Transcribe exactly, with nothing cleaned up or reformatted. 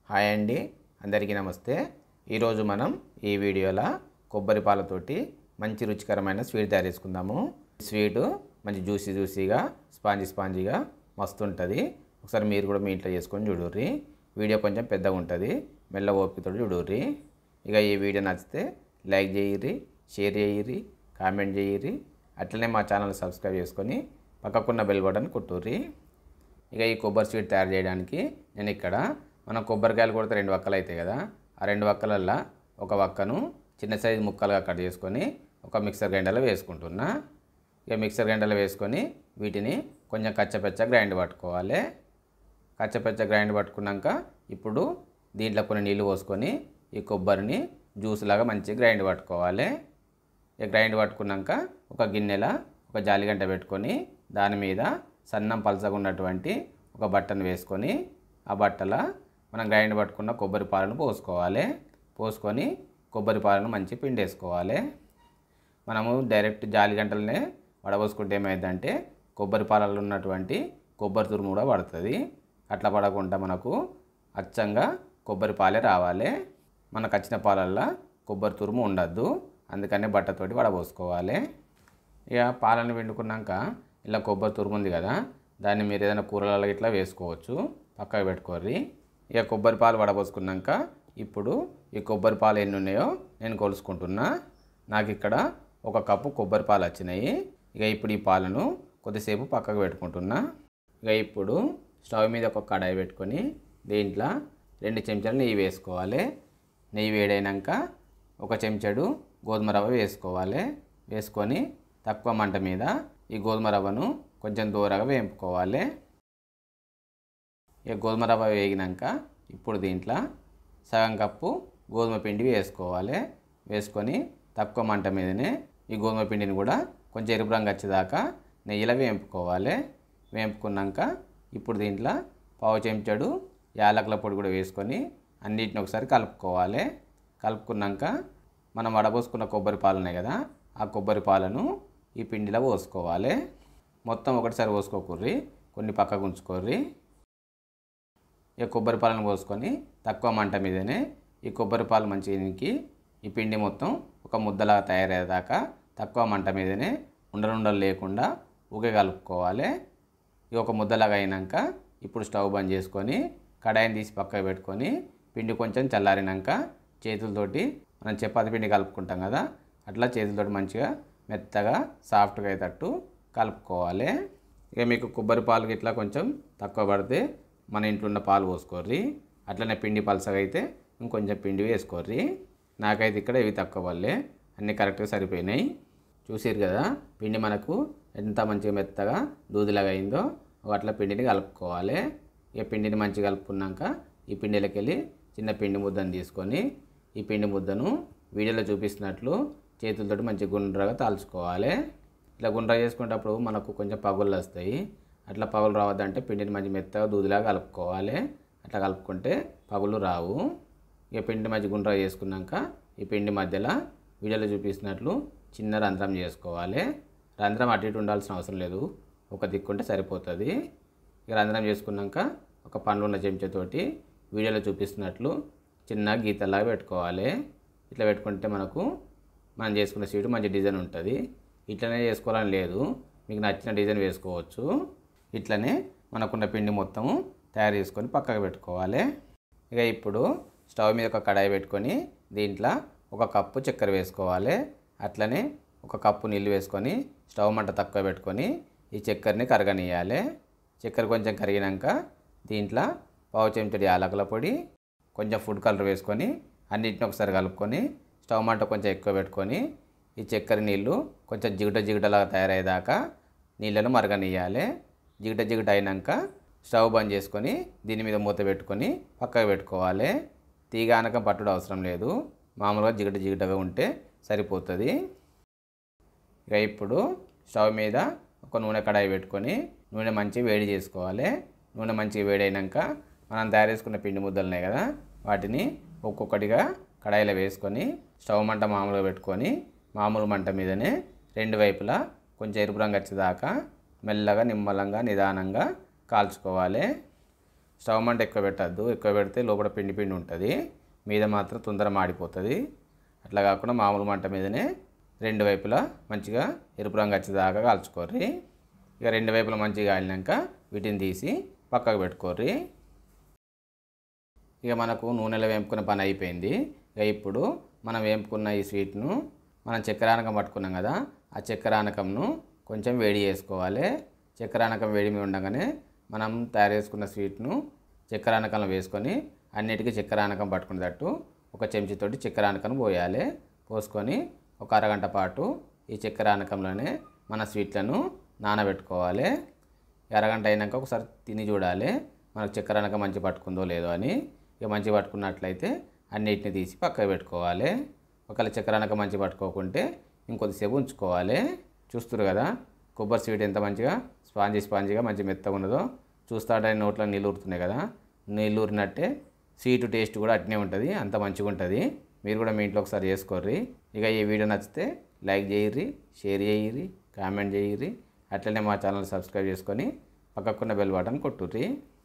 Hi అండి, అందరికీ నమస్తే. ఈరోజు మనం ఈ వీడియోలో కొబ్బరి పాలతోటి మంచి రుచికరమైన స్వీట్ తయారు చేసుకుందాము. స్వీటు మంచి జ్యూసీ జ్యూసీగా స్పాంజీ స్పాంజీగా మస్తు ఉంటుంది. ఒకసారి మీరు కూడా మీ ఇంట్లో చేసుకొని చూడుర్రి. వీడియో కొంచెం పెద్దగా ఉంటుంది, మెల్ల ఓపికతో చూడుర్రి. ఇక ఈ వీడియో నచ్చితే లైక్ చేయిర్రి, షేర్ చేయిర్రి, కామెంట్ చేయిర్రి. అట్లనే మా ఛానల్ సబ్స్క్రైబ్ చేసుకొని పక్కకున్న బెల్ బటన్ కొట్టుర్రి. ఇక ఈ కొబ్బరి స్వీట్ తయారు చేయడానికి నేను ఇక్కడ మనం కొబ్బరికాయలు కొడితే రెండు వక్కలు అవుతాయి కదా, ఆ రెండు వక్కలల్లో ఒక వక్కను చిన్న సైజు ముక్కలుగా కట్ చేసుకొని ఒక మిక్సర్ గ్రైండర్లో వేసుకుంటున్నా. ఇక మిక్సర్ గ్రైండర్లో వేసుకొని వీటిని కొంచెం కచ్చపెచ్చ గ్రైండ్ పట్టుకోవాలి. కచ్చపెచ్చ గ్రైండ్ పట్టుకున్నాక ఇప్పుడు దీంట్లో కొన్ని నీళ్ళు పోసుకొని ఈ కొబ్బరిని జ్యూస్ లాగా మంచిగా గ్రైండ్ పట్టుకోవాలి. ఇక గ్రైండ్ పట్టుకున్నాక ఒక గిన్నెలో ఒక జాలిగంట పెట్టుకొని దాని మీద సన్నం పలసగా ఉన్నటువంటి ఒక బట్టను వేసుకొని ఆ బట్టల మనం గ్రైండ్ పట్టుకున్న కొబ్బరి పాలను పోసుకోవాలి. పోసుకొని కొబ్బరి పాలను మంచి పిండేసుకోవాలి. మనము డైరెక్ట్ జాలిగంటలనే వడబోసుకుంటే ఏమైందంటే కొబ్బరి పాలలో ఉన్నటువంటి కొబ్బరి తురుము కూడా పడుతుంది. అట్లా పడకుండా మనకు అచ్చంగా కొబ్బరి పాలే రావాలి. మనకు వచ్చిన పాలల్లో కొబ్బరి తురుము ఉండద్దు, అందుకనే బట్టతోటి వడబోసుకోవాలి. ఇక పాలను పిండుకున్నాక ఇలా కొబ్బరి తురుము ఉంది కదా, దాన్ని మీరు ఏదైనా కూరలలో ఇట్లా వేసుకోవచ్చు, పక్కకు పెట్టుకోర్రి. ఇక కొబ్బరి పాలు వడబోసుకున్నాక ఇప్పుడు ఈ కొబ్బరి పాలు ఎన్ని ఉన్నాయో నేను కొలుసుకుంటున్నా. నాకు ఇక్కడ ఒక కప్పు కొబ్బరి పాలు వచ్చినాయి. ఇక ఇప్పుడు ఈ పాలను కొద్దిసేపు పక్కకు పెట్టుకుంటున్నా. ఇక ఇప్పుడు స్టవ్ మీద ఒక కడాయి పెట్టుకొని దీంట్లో రెండు చెంచాలు నెయ్యి వేసుకోవాలి. నెయ్యి వేడైనాక ఒక చెంచాడు గోధుమ రవ్వ వేసుకోవాలి. వేసుకొని తక్కువ మంట మీద ఈ గోధుమ రవ్వను కొంచెం దూరగా వేపుకోవాలి. ఇక గోధుమ రవ్వ వేగినాక ఇప్పుడు దీంట్లో సగం కప్పు గోధుమ పిండి వేసుకోవాలి. వేసుకొని తక్కువ మంట మీదనే ఈ గోధుమ పిండిని కూడా కొంచెం ఎరుపు రంగు వచ్చేదాకా నెయ్యిలో వేపుకోవాలి. వేపుకున్నాక ఇప్పుడు దీంట్లో పావు చెంచాడు యాలకుల పొడి కూడా వేసుకొని అన్నిటిని ఒకసారి కలుపుకోవాలి. కలుపుకున్నాక మనం వడబోసుకున్న కొబ్బరి పాలు ఉన్నాయి కదా, ఆ కొబ్బరి పాలను ఈ పిండిలో పోసుకోవాలి. మొత్తం ఒకటిసారి పోసుకోకూర్రి, కొన్ని పక్కకు ఉంచుకోర్రి. ఇక కొబ్బరి పాలను పోసుకొని తక్కువ మంట మీదనే ఈ కొబ్బరి పాలు మంచికి ఈ పిండి మొత్తం ఒక ముద్దలాగా తయారయ్యేదాకా తక్కువ మంట మీదనే ఉండలుండలు లేకుండా ఊగే కలుపుకోవాలి. ఇక ఒక ముద్దలాగా అయినాక ఇప్పుడు స్టవ్ బంద్ చేసుకొని కడాయిని తీసి పక్కకు పెట్టుకొని పిండి కొంచెం చల్లారినాక చేతులతోటి మనం చపాతి పిండి కలుపుకుంటాం కదా, అట్లా చేతులతోటి మంచిగా మెత్తగా సాఫ్ట్గా అయ్యేటట్టు కలుపుకోవాలి. ఇక మీకు కొబ్బరి పాలు ఇట్లా కొంచెం తక్కువ పడితే మన ఇంట్లో ఉన్న పాలు పోసుకోర్రి. అట్లనే పిండి పలసగా అయితే ఇంకొంచెం పిండి వేసుకోర్రి. నాకైతే ఇక్కడ ఇవి తక్కువ వల్లే అన్నీ కరెక్ట్గా సరిపోయినాయి. చూసారు కదా పిండి మనకు ఎంత మంచిగా మెత్తగా దూదిలాగా అయిందో, అట్లా పిండిని కలుపుకోవాలి. ఇక పిండిని మంచిగా కలుపుకున్నాక ఈ పిండిలోకి వెళ్ళి చిన్న పిండి ముద్దను తీసుకొని ఈ పిండి ముద్దను వీడియోలో చూపిస్తున్నట్లు చేతులతో మంచిగా గుండ్రగా తాల్చుకోవాలి. ఇట్లా గుండ్ర చేసుకునేటప్పుడు మనకు కొంచెం పగుళ్ళు వస్తాయి. అట్లా పగులు రావద్దంటే పిండిని మంచి మెత్తగా దూదిలాగా కలుపుకోవాలి. అట్లా కలుపుకుంటే పగులు రావు. ఇక పిండి మంచి గుండ్ర చేసుకున్నాక ఈ పిండి మధ్యలో వీడియోలో చూపిస్తున్నట్లు చిన్న రంధ్రం చేసుకోవాలి. రంధ్రం అటు ఇటు ఉండాల్సిన అవసరం లేదు, ఒక దిక్కుంటే సరిపోతుంది. ఇక రంధ్రం చేసుకున్నాక ఒక పండ్లు ఉన్న చెంచాతోటి వీడియోలో చూపిస్తున్నట్లు చిన్న గీతలాగా పెట్టుకోవాలి. ఇట్లా పెట్టుకుంటే మనకు మనం చేసుకున్న స్వీట్ మంచి డిజైన్ ఉంటుంది. ఇట్లనే చేసుకోవాలని లేదు, మీకు నచ్చిన డిజైన్ వేసుకోవచ్చు. ఇట్లనే మనకున్న పిండి మొత్తము తయారు చేసుకొని పక్కకు పెట్టుకోవాలి. ఇక ఇప్పుడు స్టవ్ మీద ఒక కడాయి పెట్టుకొని దీంట్లో ఒక కప్పు చక్కెర వేసుకోవాలి. అట్లనే ఒక కప్పు నీళ్ళు వేసుకొని స్టవ్ మంట తక్కువ పెట్టుకొని ఈ చక్కెరని కరగనియాలి. చక్కెర కొంచెం కరిగినాక దీంట్లో పావు చెంచాడు యాలకుల పొడి, కొంచెం ఫుడ్ కలర్ వేసుకొని అన్నింటిని ఒకసారి కలుపుకొని స్టవ్ మంట కొంచెం ఎక్కువ పెట్టుకొని ఈ చక్కెర నీళ్ళు కొంచెం జిగట జిగటలాగా తయారయ్యేదాకా నీళ్ళను మరగనియాలి. జిగట జిగట అయినాక స్టవ్ బంద్ చేసుకొని దీని మీద మూత పెట్టుకొని పక్కకు పెట్టుకోవాలి. తీగ అనక పట్టుడు అవసరం లేదు, మామూలుగా జిగట జిగటగా ఉంటే సరిపోతుంది. ఇక ఇప్పుడు స్టవ్ మీద ఒక నూనె కడాయి పెట్టుకొని నూనె మంచిగా వేడి చేసుకోవాలి. నూనె మంచిగా వేడైనాక మనం తయారు చేసుకున్న పిండి ముద్దలు ఉన్నాయి కదా, వాటిని ఒక్కొక్కటిగా కడాయిలో వేసుకొని స్టవ్ మంట మామూలుగా పెట్టుకొని మామూలు మంట మీదనే రెండు వైపులా కొంచెం ఎరుపు రంగు వచ్చేదాకా మెల్లగా నిమ్మలంగా నిదానంగా కాల్చుకోవాలి. స్టవ్ మంట ఎక్కువ పెట్టద్దు, ఎక్కువ పెడితే లోపల పిండి పిండి ఉంటుంది, మీద మాత్రం తొందర మాడిపోతుంది. అట్లా కాకుండా మామూలు మంట మీదనే రెండు వైపులా మంచిగా ఎరుపు రంగు వచ్చేదాకా కాల్చుకోర్రి. ఇక రెండు వైపులా మంచిగా కాలినాక వీటిని తీసి పక్కకు పెట్టుకోర్రి. ఇక మనకు నూనెలో వేపుకున్న పని అయిపోయింది. ఇక ఇప్పుడు మనం వేపుకున్న ఈ స్వీట్ను మనం చక్కెరానకం పట్టుకున్నాం కదా, ఆ చక్కెరానకంను కొంచెం వేడి చేసుకోవాలి. చక్కెరానకం వేడి మీద ఉండగానే మనం తయారు చేసుకున్న స్వీట్ను చక్కెరానకంలో వేసుకొని అన్నిటికీ చక్కెరానకం పట్టుకునేటట్టు ఒక చెంచాతోటి చక్కెరానకం పోయాలి. పోసుకొని ఒక అరగంట పాటు ఈ చక్కెరానకంలోనే మన స్వీట్లను నానబెట్టుకోవాలి. అరగంట అయినాక ఒకసారి తిని చూడాలి మనకు చక్కెరానకం మంచి పట్టుకుందో లేదో అని. ఇక మంచి పట్టుకున్నట్లయితే అన్నిటిని తీసి పక్కకు పెట్టుకోవాలి. ఒకవేళ చక్కెరానకం మంచి పట్టుకోకుంటే ఇంకొద్దిసేపు ఉంచుకోవాలి. చూస్తారు కదా కొబ్బరి స్వీట్ ఎంత మంచిగా స్పాంజీ స్పాంజీగా మంచి మెత్తగా ఉన్నదో. చూస్తాడే నోట్లో నీళ్ళు ఊరుతున్నాయి కదా, నీళ్ళు ఊరినట్టే స్వీట్ టేస్ట్ కూడా అట్నే ఉంటుంది, అంత మంచిగా ఉంటుంది. మీరు కూడా మీ ఇంట్లో ఒకసారి చేసుకోర్రి. ఇక ఈ వీడియో నచ్చితే లైక్ చేయర్రి, షేర్ చేయర్రి, కామెంట్ చేయర్రి. అట్లనే మా ఛానల్ సబ్స్క్రైబ్ చేసుకొని పక్కకున్న బెల్ బటన్ కొట్టుర్రి.